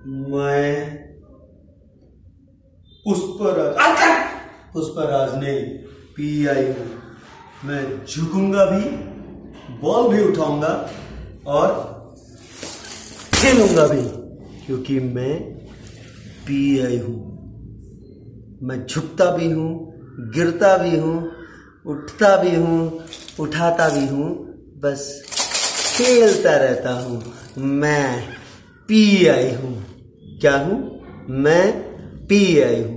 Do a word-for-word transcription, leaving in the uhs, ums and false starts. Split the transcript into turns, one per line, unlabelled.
मैं पुष्पराज पुष्पराज नहीं, P I हूं। मैं झुकूंगा भी, बॉल भी उठाऊंगा और खेलूंगा भी, क्योंकि मैं पी आई हूं। मैं झुकता भी हूं, गिरता भी हूं, उठता भी हूं, उठाता भी हूं, बस खेलता रहता हूं। मैं पी आई हूं। क्या हूं? मैं पी आई हूं।